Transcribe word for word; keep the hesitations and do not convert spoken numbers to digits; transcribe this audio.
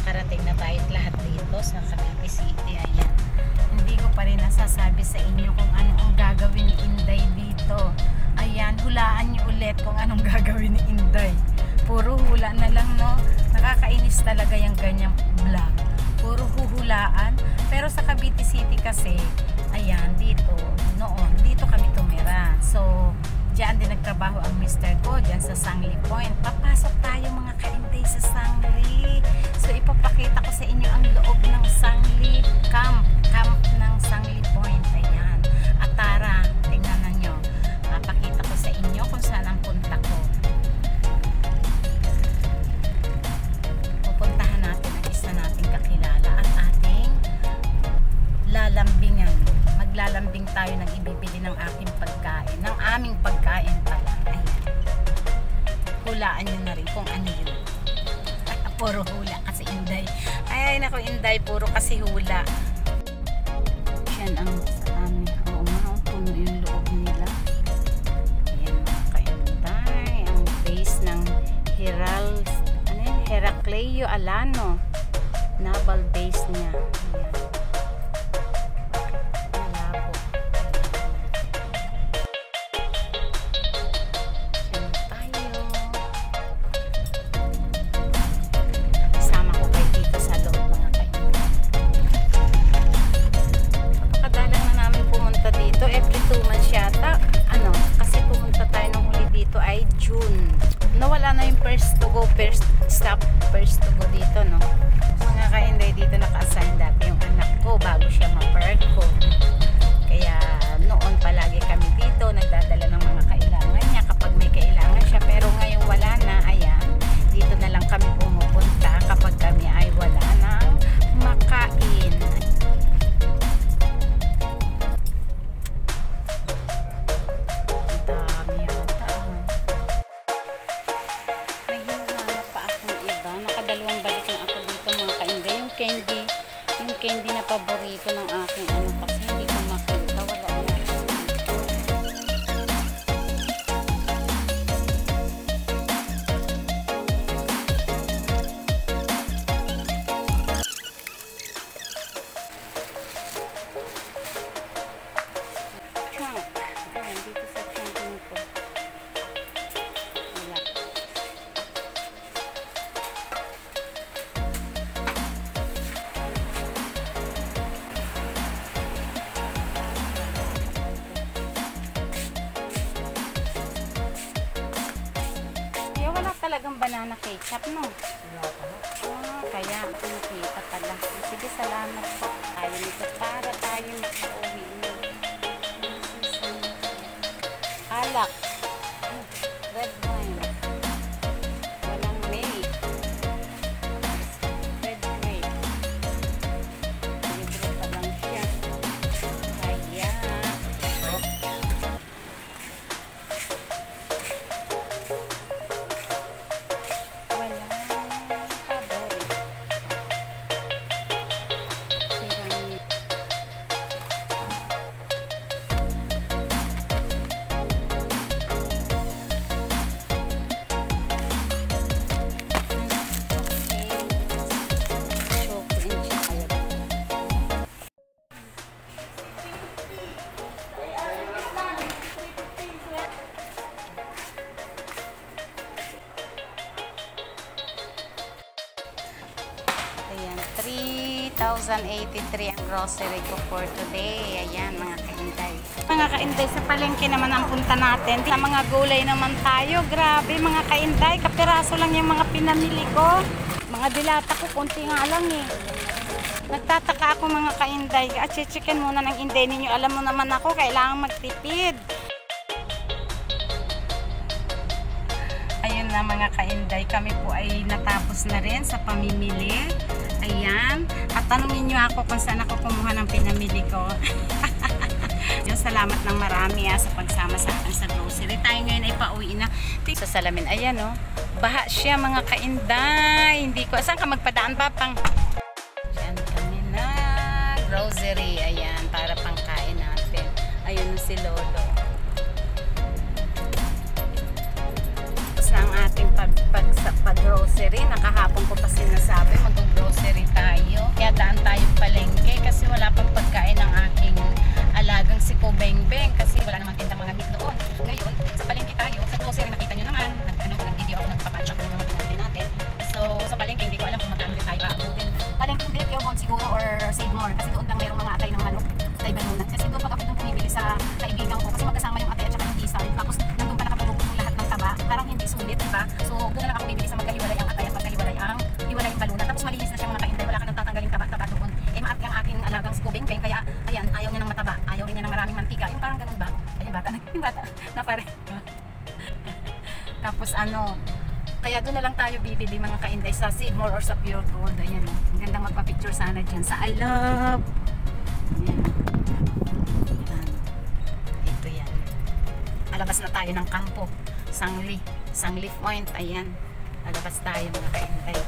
nakarating na tayo lahat dito sa Cavite City. Ayan. Hindi ko pa rin nasasabi sa inyo kung ano ang gagawin ni Inday dito. Ayan, hulaan niyo ulit kung anong gagawin ni Inday. Puro hula na lang, no? Nakakainis talaga yung ganyang vlog. Puro huhulaan. Pero sa Cavite City kasi, ayan, dito, noon, dito kami tumira. So, diyan din nagtrabaho ang mister ko, diyan sa Sangli Point. Papasok tayo mga ka-Inday sa Sangli. So, ipapakita ko sa inyo ang loob ng Sangli Camp. Camp ng Sangli Point. Ayan. At tara, tingnan nyo. Papakita ko sa inyo kung saan ang punta ko. Pupuntahan natin ang isa nating kakilala at ating lalambingan. Maglalambing tayo ng ibibili ng aking pagkain. Ng aming pagkain pala. Ayan. Hulaan nyo na rin kung ano yun. Puro hula kasi Inday. Ay, naku Inday, puro kasi hula. Yan ang um, oo nga, ang puno yung loob nila. Ayan mga ka-Inday. Ang base ng Heral, ano yun? Heracleo Alano. Naval base niya. Ayan. First to go, first stop, first to go dito, no? Mga ka-Inday, dito naka-assign dati yung anak ko bago siya ma-park ko. Kaya noon palagi kami dito, nagdadala ng mga kailangan niya kapag may kailangan siya. Pero ngayon wala na, ayan. Dito na lang kami pumupunta kapag kami ay wala nang makain. Candy, yung candy na paborito ng aking ano kasi hindi ko makita, wala na. Chunk, ayan, dito sa chunk nito. Wala. Talagang banana ketchup, no? Ah, kaya nakita pala. Sige, salamat po. Tayo nito para tayo makauwi na. Alak. Red wine. Walang milk. Red grape. Libre pa lang siya. Kaya three thousand eighty-three ang grocery ko for today. Ayan mga ka-Inday. Mga ka-Inday, sa palengke naman ang punta natin. Sa mga gulay naman tayo. Grabe mga ka-Inday, kapiraso lang yung mga pinamili ko. Mga dilata ko, kunti nga lang eh. Nagtataka ako mga ka-Inday. At chichikin muna ng Inday ninyo. Alam mo naman ako, kailangan magtipid. Ayun na mga ka-Inday, kami po ay natapos na rin sa pamimili. Ayan. At tanungin nyo ako kung saan ako kumuha ng pinamili ko. Yung salamat ng marami ah, sa pagsama sa akin sa grocery. Tayo ngayon ay pauwi na. Sa salamin, ayan oh. Baha siya mga ka-Inday. Hindi ko, saan ka magpadaan pa pang? Diyan kami na. Grocery, ayan. Para pangkain natin. Ayun si Lolo. Tapos ang ating pag, pag, pag grocery, nakahapon ko pa sinasabi mag-grocery So, doon na lang ako bibili sa magkahiwalay ang atay at magkahiwalay ang hiwalay yung balunan. Tapos malinis na siyang mga kainday. Wala ka nang tatanggalin taba-taba doon. Eh, maat ang aking alagang si Kubeng. Kaya, ayan, ayaw niya ng mataba. Ayaw rin niya ng maraming mantika. Yung parang ganun ba? Ayun, bata. Yung bata. Na pare. Tapos ano, kaya doon na lang tayo bibili mga kainday sa Seymour or sa Pure Gold. Ayan, oh. Ang gandang magpa-picture sana dyan sa I love. Ayan. Ayan. Ito yan. Alabas na tayo ng kampo. Sangli. Sangli Point. Ayan. Alabas tayo mga kainday.